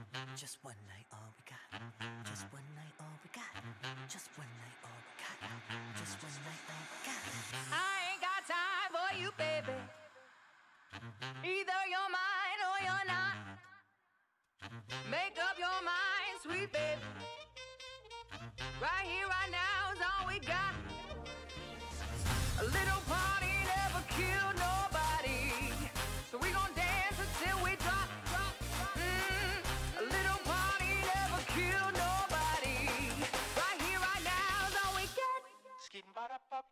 Just one night, all we got. Just one night, all we got. Just one night, all we got. Just one night, all we got. I ain't got time for you, baby. Either you're mine or you're not. Make up your mind, sweet baby. Right here, right now is all we got. A little party never killed nobody, so we gon' dance until we drop. A little party never killed nobody. Right here, right now is all we got. Skidding ba da pop.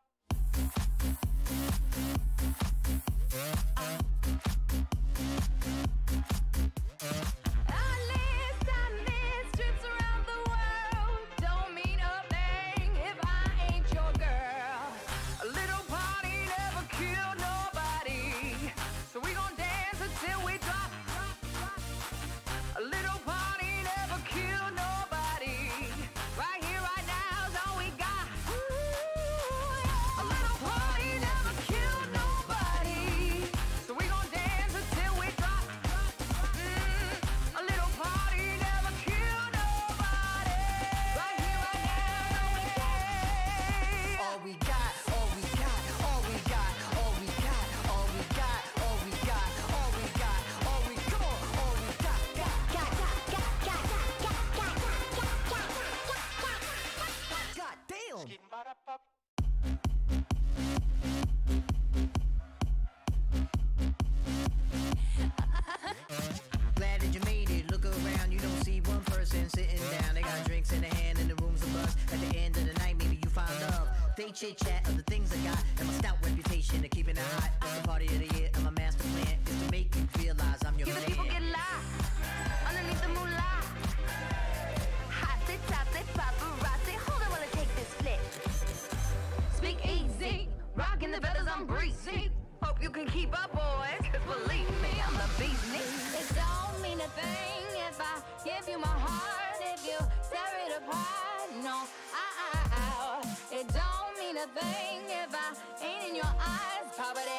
Glad that you made it. Look around, you don't see one person sitting down. They got drinks in their hand and the room's a buzz. At the end of the night, maybe you find love. They chit chat of the things I got and my stout reputation of keeping it hot. It's the party of the year and my master plan is to make you realize I'm your man. Give the people get live underneath the moonlight. Hot, they top, they paparazzi. Hold on while I take this flick. Speak easy, rocking the feathers, I'm breezy. Hope you can keep up, boys, cause believe me, I'm the beast. It don't mean a thing if I give you my heart, if you tear it apart. No, it don't mean a thing if I ain't in your eyes. Papa,